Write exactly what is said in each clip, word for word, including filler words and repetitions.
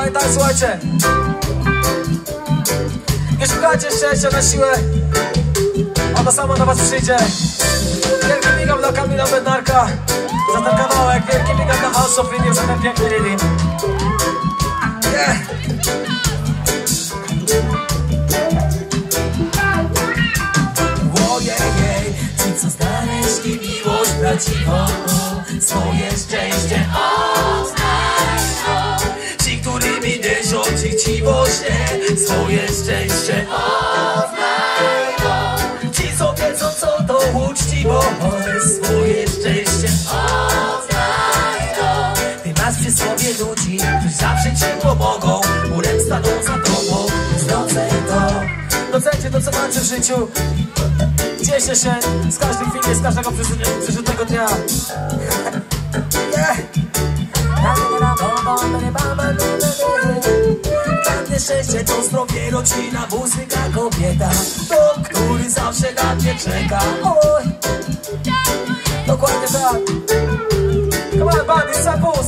dokładnie tak, słuchajcie. Nie szukajcie szczęścia na siłę, ono samo do was przyjdzie. Wielki big up dla Kamila Bednarka za ten kawałek, wielki big up dla House of Rhythm za ten piękny rhythm. Yeah. Ojej, ci co znaleźli miłość prawdziwą, swoje szczęście odnajdą. Ci, którymi derzą ci chciwość, swoje szczęście odnajdą. Ci, co wiedzą, co to uczciwość, swoje szczęście odnajdą. Ty masz przy sobie ludzi, którzy zawsze ci pomogą, murem staną za tobą, doceń to. Docencie to, co macie w życiu. Cieszę się z każdej chwili, z każdego przeżytego dnia. Yeah. Dla mnie szczęście to zdrowie, rodzina, muzyka, kobieta, dom, który zawsze na mnie czeka. Oj. Dokładnie tak. Come on, buddy, suppose.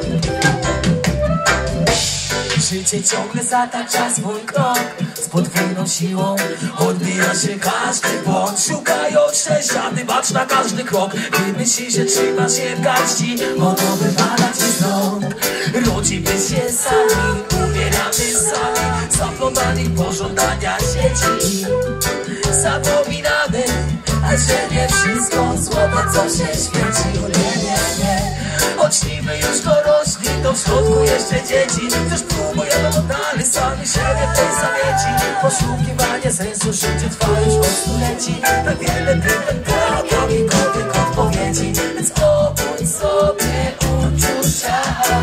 Życie ciągle zatacza swój krok z podwójną siłą, odbija się każdy błąd. Szukając szczęścia, ty bacz na każdy krok. Gdy myślisz, że trzymasz się w garści, ono wypada ci z rąk. Rodzimy się sami, umieramy sami, zaplątani pożądania sieci. Zapominamy, a że nie wszystko złote, co się świeci. Nie, nie, nie, choćśmy już dorośli, to w środku jeszcze dzieci. Też próbujemy dalej sami siebie w tej zamieci. Poszukiwanie sensu życia trwa już od stuleci. Tak wiele pytań, tak jakiekolwiek odpowiedzi. Więc obudź sobie uczucia.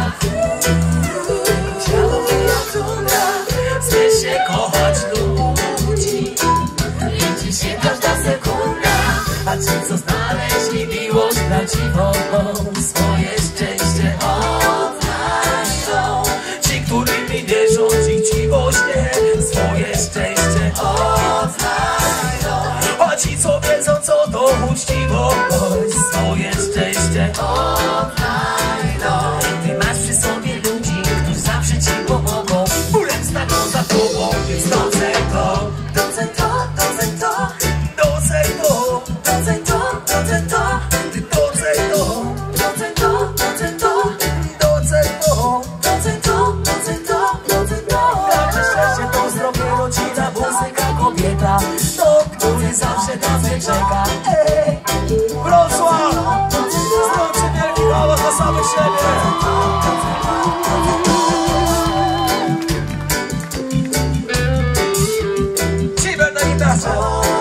Światło wyja trudna, chce się kochać ludzi. Liczy się każda sekunda, a ci co znaleźli miłość prawdziwą, swoje szczęście odnajdą. Ci, którymi wierzą, ci chciwość nie, swoje szczęście odnajdą. A ci, co wiedzą, co to uczciwość, swoje szczęście odnajdą. Ty masz przy sobie ludzi, którzy zawsze ci pomogą, bólem staną za tobą, więc doceń to, doceń to, doceń to, doceń to, doceń to, doceń to, ty doceń to, doceń to, doceń to, doceń to, doceń to, doceń to, doceń to. Nasze szczęście to zdrowie, rodzina, muzyka, kobieta, dom, który zawsze na mnie czeka. Ej, Wrocław! Zróbcie wielki hałas dla samych siebie! Ciber na gitarze!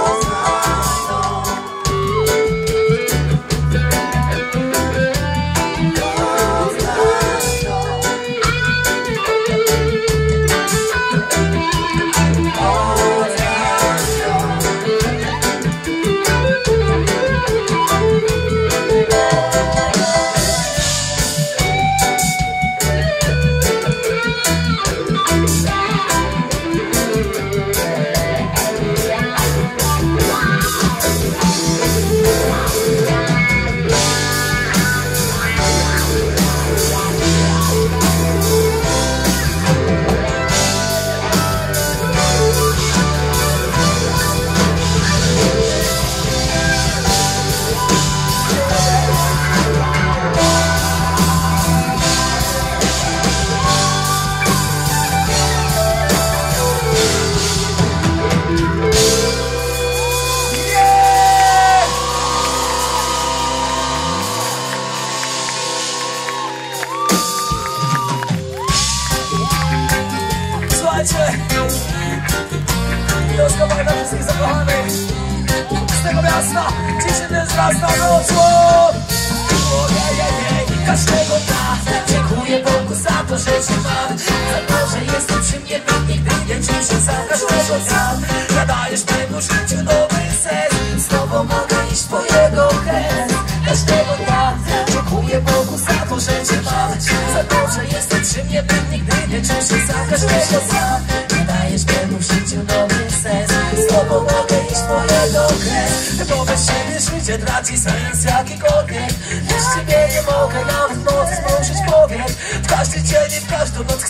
Pioskowa dla wszystkich zakochanych z tego miasta, dziesięć wzrasta Wrocław. Ojej, każdego dnia dziękuję Bogu za to, że cię mam, za to, że jesteś przy mnie, nigdy nie cieszę za każdego dnia. Nadajesz memu życiu nowy sens, z tobą mogę iść po jego kres. Każdego dnia dziękuję Bogu za to, że cię mam, za to, że jesteś przy mnie, nigdy nie cieszę za każdego dnia. Nadajesz memu życiu nowy sens, z tobą mogę iść po jego kres. Bo bez siebie życie traci sens jakikolwiek. Bez ciebie nie mogę nawet w nocy spojrzeć w powiek. W każdy dzień i w każdą noc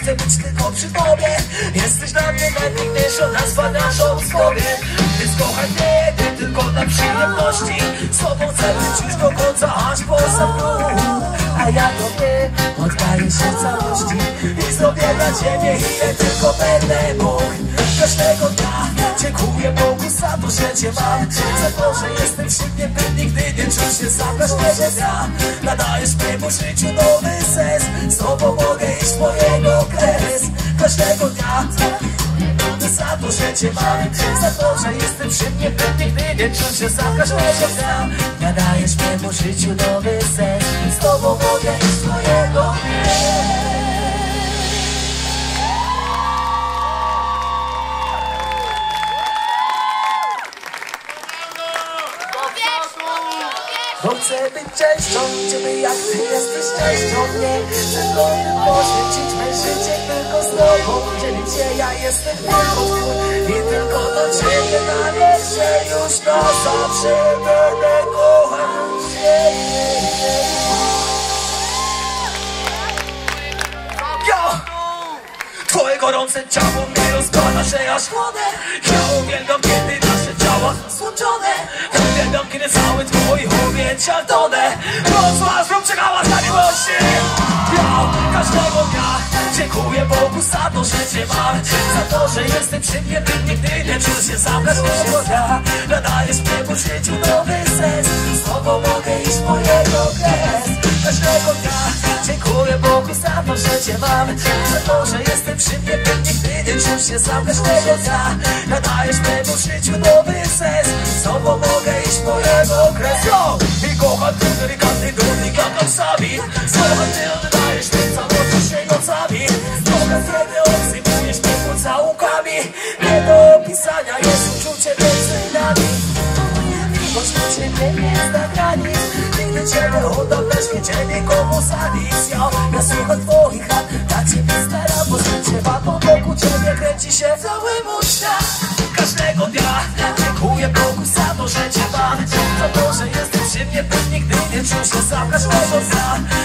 chcę być tylko przy tobie. Jesteś dla mnie najpiękniejszą nazwaniaszą z tobie. Więc kochaj mnie, ty tylko dla przyjemności. Z tobą chcę być już do końca, aż po sam dół. A ja tobie oddaję się całości i zrobię dla ciebie ile tylko będę mógł. Każdego dnia dziękuję Bogu za to, że cię mam. Za to, że jestem przy mnie, by nigdy nie czuł się sam. Każdego dnia nadajesz mojemu życiu nowy sens. Z tobą mogę iść mojego kres. Każdego dnia za to, że cię mam. Za to, że jestem przy mnie, by nigdy nie czuł się sam. Każdego dnia nadajesz mojemu życiu nowy sens. Z tobą mogę iść mojego kres. Bo chcę być częścią ciebie, jak ty jesteś częścią mnie. Chcę Tobie poświęcić me życie tylko z tobą. Dzielić się, ja jestem tylko twój i tylko do ciebie należę. Już na zawsze będę kochał ciebie. Yo! Twoje gorące ciało mnie rozkłada, że aż chłodę. Ja uwielbiam, kiedy nasze ciała złączone. Uwielbiam, kiedy cały twoich objęciach tonę. Rozłaz lub czekała na miłości. Ja każdego dnia dziękuję Bogu za to, że cię mam. Za to, że jestem przy mnie, by nigdy nie czuł się sam. Każdego dnia nadajesz mojemu życiu nowy sens. Z tobą mogę iść mojego kres. Każdego dnia dziękuję Bogu za to, że cię mam. Za to, że jestem przy mnie, by nigdy nie czuł się sam. Każdego dnia nadajesz mojemu życiu nowy sens. Z tobą mogę iść mojego kresu. I kocham ty delikatny durnik jak nocami. Kocham ty oddajesz mi całości się nocami. Kocham kiedy odsypujesz mnie pocałukami. Nie do opisania jest uczucie między nami. Choć do ciebie nie zna granic. Nigdy ciebie oddam, lecz nie ciebie komu za nic. Ja, ja słucham twoich rad, dla ciebie staram, bo życie ma po boku ciebie kręci się cały mój świat. Każdego dnia dziękuję Bogu za to, że cię mam. Za to, że jesteś przy mnie, by nigdy nie czuł się sam. Każdego dnia